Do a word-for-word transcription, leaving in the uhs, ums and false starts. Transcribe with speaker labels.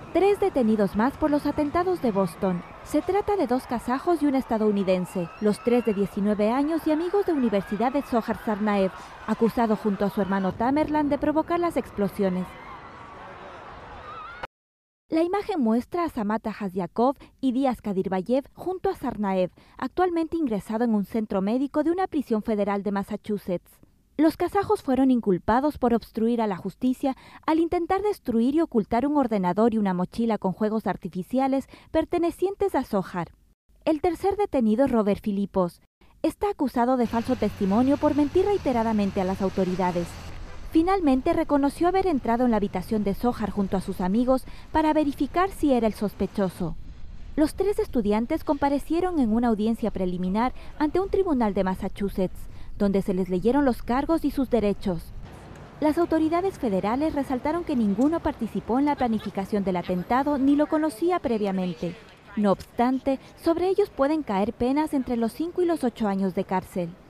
Speaker 1: Tres detenidos más por los atentados de Boston. Se trata de dos kazajos y un estadounidense, los tres de diecinueve años y amigos de universidad de Zohar Tsarnaev, acusado junto a su hermano Tamerlan de provocar las explosiones. La imagen muestra a Samata Hazyakov y Díaz Kadirbayev junto a Tsarnaev, actualmente ingresado en un centro médico de una prisión federal de Massachusetts. Los kazajos fueron inculpados por obstruir a la justicia al intentar destruir y ocultar un ordenador y una mochila con juegos artificiales pertenecientes a Zohar. El tercer detenido, Robert Filipos, está acusado de falso testimonio por mentir reiteradamente a las autoridades. Finalmente reconoció haber entrado en la habitación de Zohar junto a sus amigos para verificar si era el sospechoso. Los tres estudiantes comparecieron en una audiencia preliminar ante un tribunal de Massachusetts, donde se les leyeron los cargos y sus derechos. Las autoridades federales resaltaron que ninguno participó en la planificación del atentado ni lo conocía previamente. No obstante, sobre ellos pueden caer penas entre los cinco y los ocho años de cárcel.